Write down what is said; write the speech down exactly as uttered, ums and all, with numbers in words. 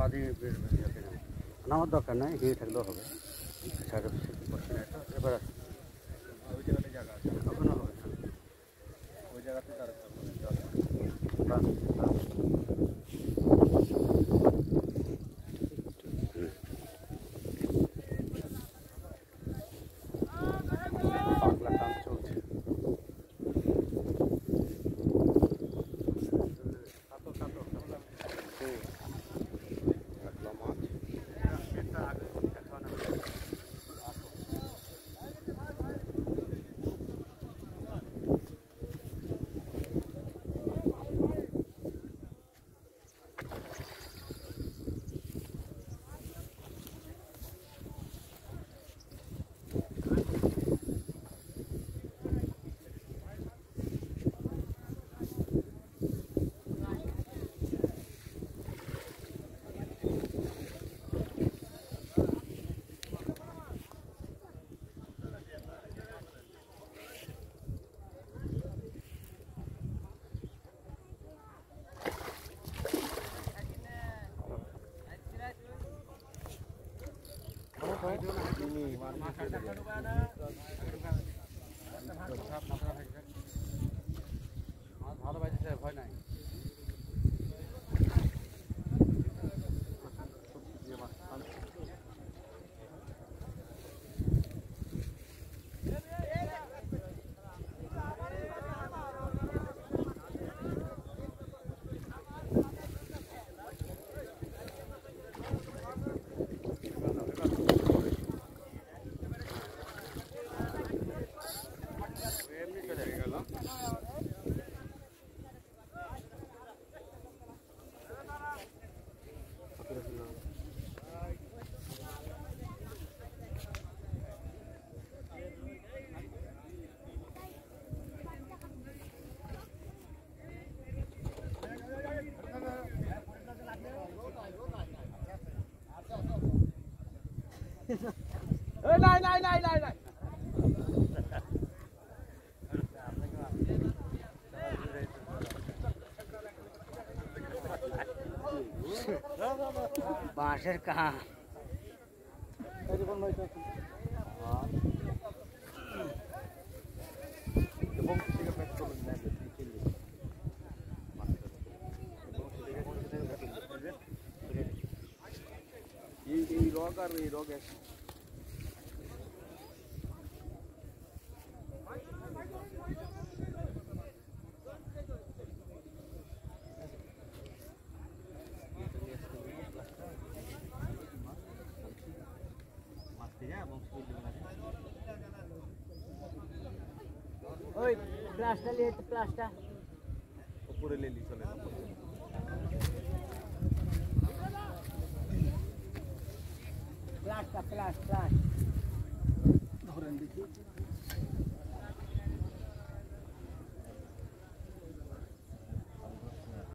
আদি নামার দরকার নাই, হিয়ে থাকলেও হবে। সাইডে বসে না, এবার ওই জায়গাতে জায়গা আছে, ওখানে হবে না, ওই জায়গাতে তার ini ভালো বাজছে ভয় নাই। নাই নাই নাই নাই নাই बांसर कहाँ ये रॉक कर रही रॉक है ओए प्लास्टर ले तो प्लास्टर ऊपर ले ली चले प्लास्टर प्लास्टर